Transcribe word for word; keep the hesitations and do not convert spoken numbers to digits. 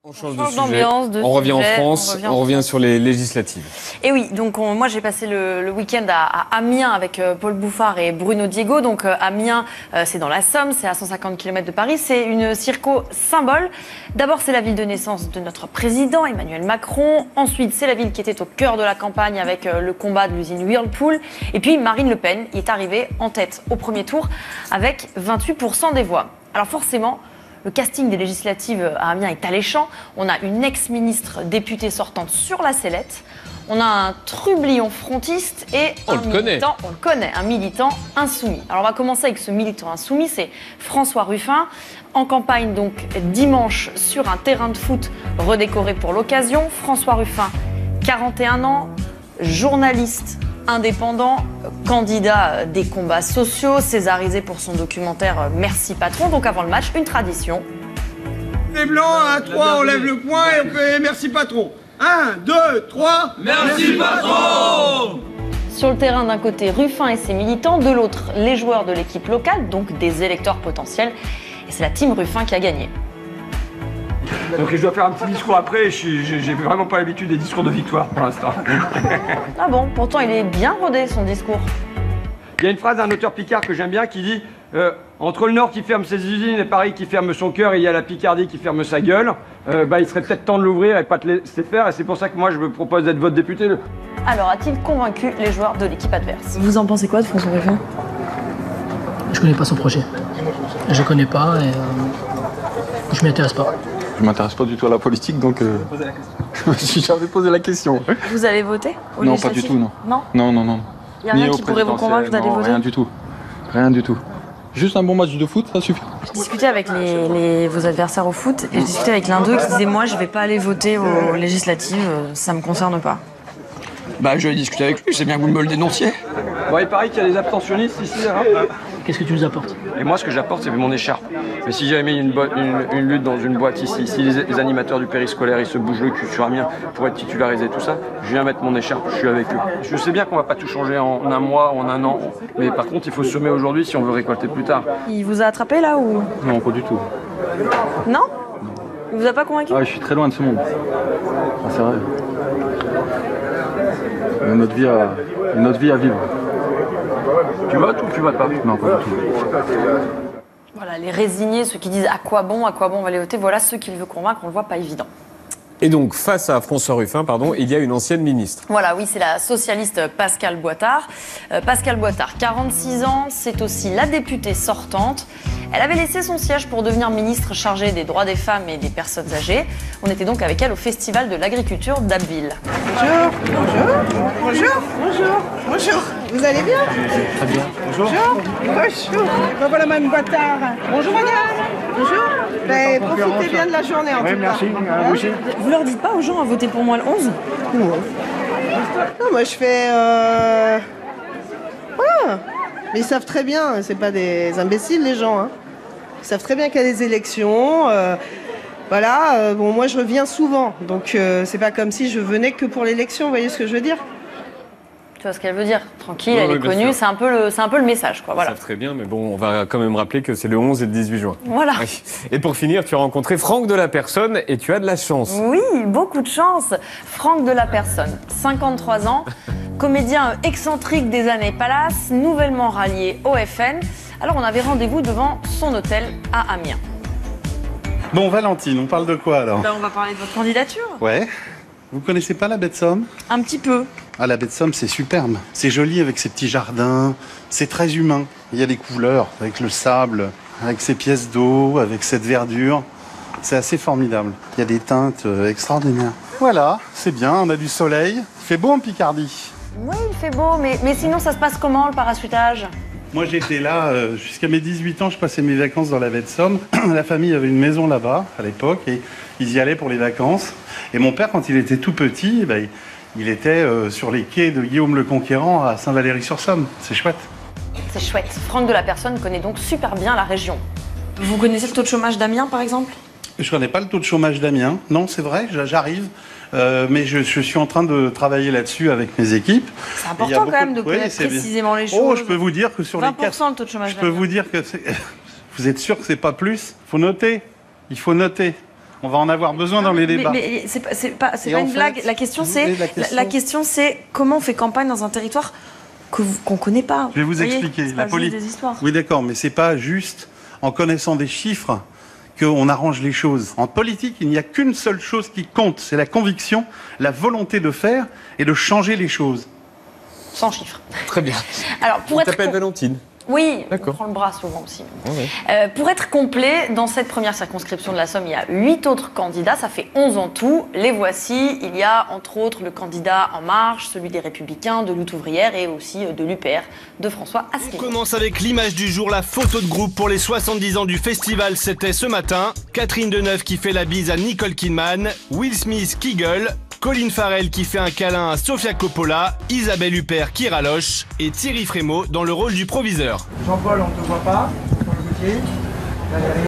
On change, on change de sujet, d'ambiance, de on revient sujet, en France, on revient, on revient sur les législatives. Et oui, donc on, moi j'ai passé le, le week-end à, à Amiens avec euh, Paul Bouffard et Bruno Diego. Donc euh, Amiens, euh, c'est dans la Somme, c'est à cent cinquante kilomètres de Paris, c'est une circo symbole. D'abord c'est la ville de naissance de notre président Emmanuel Macron. Ensuite c'est la ville qui était au cœur de la campagne avec euh, le combat de l'usine Whirlpool. Et puis Marine Le Pen est arrivée en tête au premier tour avec vingt-huit pour cent des voix. Alors forcément, le casting des législatives à Amiens est alléchant. On a une ex-ministre députée sortante sur la sellette. On a un trublion frontiste et on un le militant, connaît. on le connaît, un militant insoumis. Alors on va commencer avec ce militant insoumis, c'est François Ruffin, en campagne donc dimanche sur un terrain de foot redécoré pour l'occasion. François Ruffin, quarante et un ans, journaliste indépendant, candidat des combats sociaux, césarisé pour son documentaire Merci Patron. Donc avant le match, une tradition. Les blancs, à trois, on lève le poing et on fait merci patron. Un, deux, trois, merci patron. Sur le terrain, d'un côté, Ruffin et ses militants, de l'autre, les joueurs de l'équipe locale, donc des électeurs potentiels. Et c'est la team Ruffin qui a gagné. Donc je dois faire un petit discours après, j'ai vraiment pas l'habitude des discours de victoire pour l'instant. Ah bon, pourtant il est bien rodé son discours. Il y a une phrase d'un auteur Picard que j'aime bien qui dit euh, entre le Nord qui ferme ses usines et Paris qui ferme son cœur et il y a la Picardie qui ferme sa gueule, euh, bah, il serait peut-être temps de l'ouvrir et pas de laisser faire, et c'est pour ça que moi je me propose d'être votre député. Alors a-t-il convaincu les joueurs de l'équipe adverse? Vous en pensez quoi de François Ruffin? Je connais pas son projet. Je connais pas et euh, je m'y intéresse pas. Je m'intéresse pas du tout à la politique, donc euh, je me suis jamais posé la question. Vous allez voter aux Non, pas du tout, non. Non Non, non, non. Il n'y a rien qui pourrait vous convaincre d'aller voter? Rien du tout. Rien du tout. Juste un bon match de foot, ça suffit. J'ai discuté avec les, les, vos adversaires au foot et j'ai discuté avec l'un d'eux qui disait moi je vais pas aller voter aux législatives, ça me concerne pas. Bah je vais discuter avec lui, c'est bien que vous me le dénonciez. Bon, il paraît qu'il y a des abstentionnistes ici. Hein. Qu'est-ce que tu nous apportes? Et moi ce que j'apporte c'est mon écharpe. Mais si j'avais mis une, une, une lutte dans une boîte ici, si les, les animateurs du périscolaire ils se bougent le cul sur Amiens pour être titularisés tout ça, je viens mettre mon écharpe, je suis avec eux. Je sais bien qu'on va pas tout changer en un mois, en un an, mais par contre il faut semer aujourd'hui si on veut récolter plus tard. Il vous a attrapé là ou? Non, pas du tout. Non? Il vous a pas convaincu? Ah, je suis très loin de ce monde. Ah, c'est vrai. Il y a notre vie à, notre vie à vivre. Tu votes ou tu votes pas? Non, pas du tout. Voilà, les résignés, ceux qui disent à quoi bon, à quoi bon on va les voter, voilà ceux qu'il veut convaincre, on le voit pas évident. Et donc, face à François Ruffin, pardon, il y a une ancienne ministre. Voilà, oui, c'est la socialiste Pascale Boittard. Euh, Pascale Boittard, quarante-six ans, c'est aussi la députée sortante. Elle avait laissé son siège pour devenir ministre chargée des droits des femmes et des personnes âgées. On était donc avec elle au Festival de l'agriculture d'Abbeville. Bonjour, bonjour, bonjour, bonjour, bonjour. Vous allez bien? Très bien. Bonjour. Bonjour. Ben voilà Mme Boittard. Bonjour madame. Bonjour. Ben, profitez bien de la journée en tout cas. Oui, merci. À vous aussi. Vous leur dites pas aux gens à voter pour moi le onze? Non, moi je fais... Euh... Voilà. Mais ils savent très bien, c'est pas des imbéciles les gens. Hein. Ils savent très bien qu'il y a des élections. Euh... Voilà, euh, bon moi je reviens souvent, donc euh, c'est pas comme si je venais que pour l'élection, vous voyez ce que je veux dire? Tu vois ce qu'elle veut dire? Tranquille, Oui, elle oui, est bien connue, sûr. c'est un peu le, c'est un peu le message, quoi. Voilà. Ça très bien, mais bon, on va quand même rappeler que c'est le onze et le dix-huit juin. Voilà. Oui. Et pour finir, tu as rencontré Franck de la Personne et tu as de la chance. Oui, beaucoup de chance. Franck de la Personne, cinquante-trois ans, comédien excentrique des années Palace, nouvellement rallié au F N. Alors on avait rendez-vous devant son hôtel à Amiens. Bon, Valentine, on parle de quoi alors? Ben, on va parler de votre candidature. Ouais. Vous connaissez pas la baie de Somme? Un petit peu. Ah, la baie de Somme, c'est superbe. C'est joli avec ses petits jardins. C'est très humain. Il y a des couleurs avec le sable, avec ses pièces d'eau, avec cette verdure. C'est assez formidable. Il y a des teintes euh, extraordinaires. Voilà, c'est bien, on a du soleil. Il fait beau en Picardie. Oui, il fait beau, mais, mais sinon ça se passe comment le parachutage? Moi, j'étais là euh, jusqu'à mes dix-huit ans. Je passais mes vacances dans la baie de Somme. La famille avait une maison là-bas à l'époque et ils y allaient pour les vacances. Et mon père, quand il était tout petit, eh ben, il, il était euh, sur les quais de Guillaume le Conquérant à Saint-Valery-sur-Somme. C'est chouette. C'est chouette. Franck de la Personne connaît donc super bien la région. Vous connaissez le taux de chômage d'Amiens, par exemple? Je connais pas le taux de chômage d'Amiens. Non, c'est vrai, j'arrive. Euh, mais je, je suis en train de travailler là-dessus avec mes équipes. C'est important quand même de connaître oui, précisément les choses. Oh, je peux vous dire que sur les quatre... le taux de chômage Je peux vous dire que... Vous êtes sûr que c'est pas plus? Faut noter. Il faut noter. On va en avoir besoin dans les débats. Mais, mais c'est pas, c'est pas, c'est Et pas en une fait, blague. La question, c'est la question- la, la question, c'est comment on fait campagne dans un territoire que vous- qu'on connaît pas. Je vais vous voyez, expliquer. c'est La pas poli- juste des histoires. Oui, d'accord, mais c'est pas juste en connaissant des chiffres qu'on arrange les choses. En politique, il n'y a qu'une seule chose qui compte, c'est la conviction, la volonté de faire et de changer les choses. Sans chiffres. Très bien. Alors pour Il être t'appelle com- Valentine. Oui, on D'accord. prend le bras souvent aussi. Ouais, ouais. Euh, pour être complet, dans cette première circonscription de la Somme, il y a huit autres candidats, ça fait onze en tout. Les voici. Il y a entre autres le candidat En Marche, celui des Républicains, de Lutte ouvrière et aussi de l'U P R de François On Asselineau. commence avec l'image du jour, la photo de groupe pour les soixante-dix ans du festival, c'était ce matin. Catherine Deneuve qui fait la bise à Nicole Kidman, Will Smith qui gueule, Colin Farrell qui fait un câlin à Sofia Coppola, Isabelle Huppert qui raloche et Thierry Frémaux dans le rôle du proviseur. Jean-Paul, on ne te voit pas.